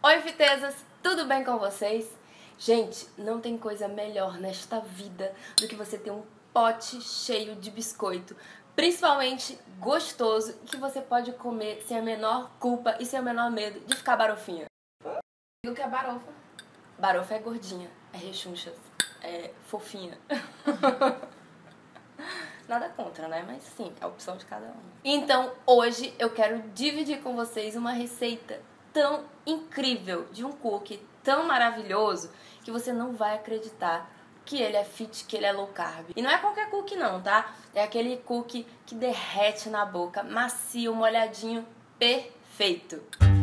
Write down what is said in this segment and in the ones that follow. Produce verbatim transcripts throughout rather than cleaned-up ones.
Oi, fitezas! Tudo bem com vocês? Gente, não tem coisa melhor nesta vida do que você ter um pote cheio de biscoito, principalmente gostoso, que você pode comer sem a menor culpa e sem o menor medo de ficar barofinha. O que é barofa? Barofa é gordinha, é rechoncha, é fofinha. Nada contra, né? Mas sim, é a opção de cada um. Então, hoje eu quero dividir com vocês uma receita tão incrível de um cookie tão maravilhoso que você não vai acreditar que ele é fit, que ele é low carb. E não é qualquer cookie não, tá? É aquele cookie que derrete na boca, macio, molhadinho, perfeito.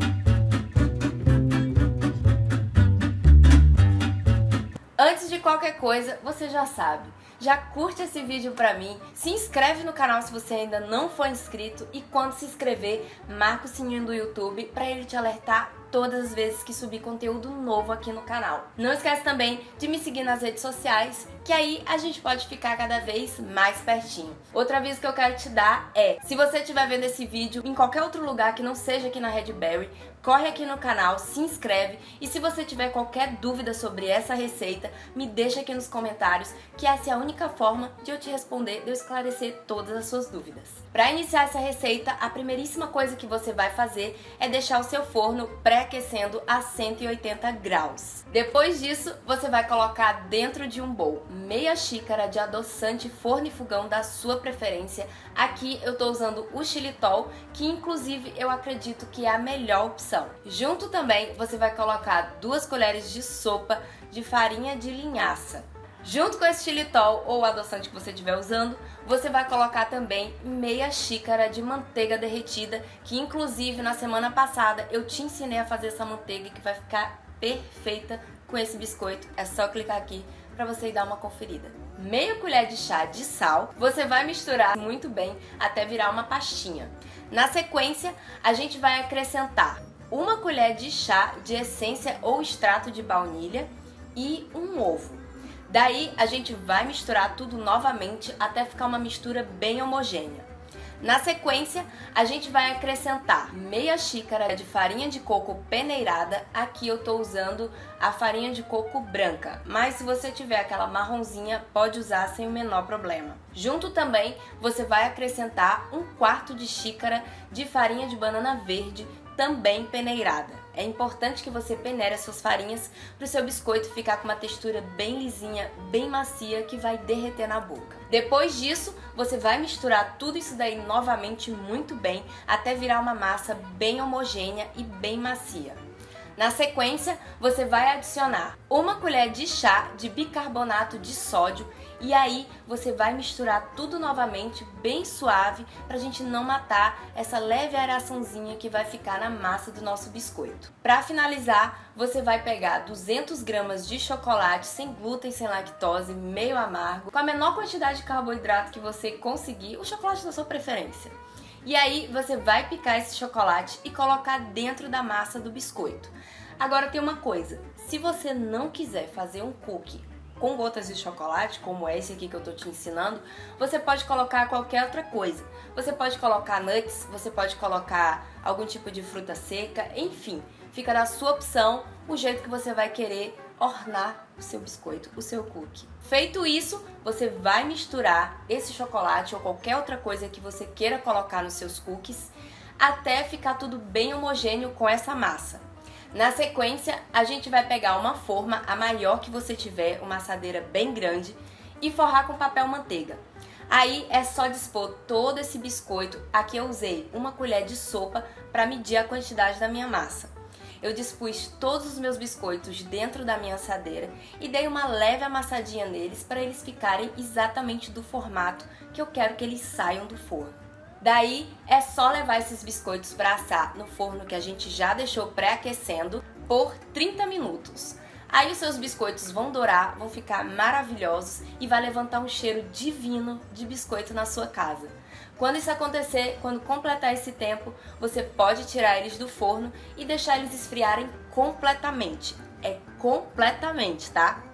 Antes de qualquer coisa, você já sabe, já curte esse vídeo pra mim, se inscreve no canal se você ainda não for inscrito e quando se inscrever, marca o sininho do YouTube pra ele te alertar todas as vezes que subir conteúdo novo aqui no canal. Não esquece também de me seguir nas redes sociais, que aí a gente pode ficar cada vez mais pertinho. Outro aviso que eu quero te dar é, se você estiver vendo esse vídeo em qualquer outro lugar que não seja aqui na Redberry, corre aqui no canal, se inscreve e se você tiver qualquer dúvida sobre essa receita, me deixa aqui nos comentários, que essa é a única forma de eu te responder, de eu esclarecer todas as suas dúvidas. Para iniciar essa receita, a primeiríssima coisa que você vai fazer é deixar o seu forno pré-aquecendo a cento e oitenta graus. Depois disso, você vai colocar dentro de um bowl meia xícara de adoçante forno e fogão da sua preferência. Aqui eu tô usando o xilitol, que inclusive eu acredito que é a melhor opção. Junto também você vai colocar duas colheres de sopa de farinha de linhaça. Junto com esse xilitol ou adoçante que você estiver usando, você vai colocar também meia xícara de manteiga derretida, que inclusive na semana passada eu te ensinei a fazer essa manteiga que vai ficar perfeita com esse biscoito. É só clicar aqui para você ir dar uma conferida. Meia colher de chá de sal, você vai misturar muito bem até virar uma pastinha. Na sequência, a gente vai acrescentar uma colher de chá de essência ou extrato de baunilha e um ovo. Daí a gente vai misturar tudo novamente até ficar uma mistura bem homogênea. Na sequência, a gente vai acrescentar meia xícara de farinha de coco peneirada. Aqui eu tô usando a farinha de coco branca, mas se você tiver aquela marronzinha, pode usar sem o menor problema. Junto também, você vai acrescentar um quarto de xícara de farinha de banana verde, também peneirada. É importante que você peneire as suas farinhas para o seu biscoito ficar com uma textura bem lisinha, bem macia, que vai derreter na boca. Depois disso, você vai misturar tudo isso daí novamente muito bem, até virar uma massa bem homogênea e bem macia. Na sequência, você vai adicionar uma colher de chá de bicarbonato de sódio e aí você vai misturar tudo novamente bem suave para a gente não matar essa leve aeraçãozinha que vai ficar na massa do nosso biscoito. Para finalizar, você vai pegar duzentas gramas de chocolate sem glúten, sem lactose, meio amargo, com a menor quantidade de carboidrato que você conseguir, o chocolate da sua preferência. E aí você vai picar esse chocolate e colocar dentro da massa do biscoito. Agora tem uma coisa, se você não quiser fazer um cookie com gotas de chocolate, como esse aqui que eu tô te ensinando, você pode colocar qualquer outra coisa. Você pode colocar nuts, você pode colocar algum tipo de fruta seca, enfim, fica da sua opção o jeito que você vai querer ornar o seu biscoito, o seu cookie. Feito isso, você vai misturar esse chocolate ou qualquer outra coisa que você queira colocar nos seus cookies até ficar tudo bem homogêneo com essa massa. Na sequência, a gente vai pegar uma forma, a maior que você tiver, uma assadeira bem grande, e forrar com papel manteiga. Aí é só dispor todo esse biscoito. Aqui eu usei uma colher de sopa para medir a quantidade da minha massa. Eu dispus todos os meus biscoitos dentro da minha assadeira e dei uma leve amassadinha neles para eles ficarem exatamente do formato que eu quero que eles saiam do forno. Daí é só levar esses biscoitos para assar no forno que a gente já deixou pré-aquecendo por trinta minutos. Aí os seus biscoitos vão dourar, vão ficar maravilhosos e vai levantar um cheiro divino de biscoito na sua casa. Quando isso acontecer, quando completar esse tempo, você pode tirar eles do forno e deixar eles esfriarem completamente. É completamente, tá?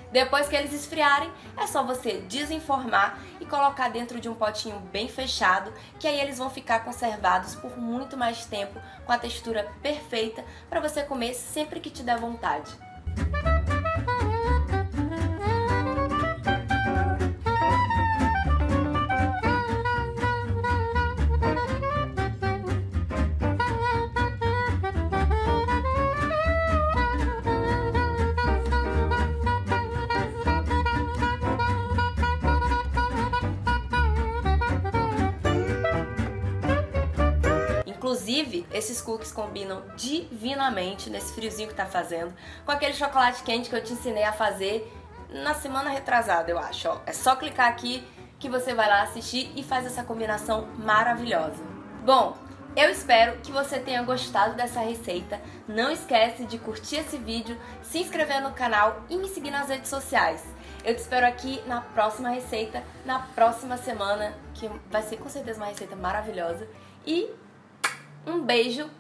Depois que eles esfriarem, é só você desenformar e colocar dentro de um potinho bem fechado, que aí eles vão ficar conservados por muito mais tempo, com a textura perfeita para você comer sempre que te der vontade. Inclusive, esses cookies combinam divinamente nesse friozinho que tá fazendo com aquele chocolate quente que eu te ensinei a fazer na semana retrasada, eu acho. Ó, é só clicar aqui que você vai lá assistir e faz essa combinação maravilhosa. Bom, eu espero que você tenha gostado dessa receita. Não esquece de curtir esse vídeo, se inscrever no canal e me seguir nas redes sociais. Eu te espero aqui na próxima receita, na próxima semana, que vai ser com certeza uma receita maravilhosa. E um beijo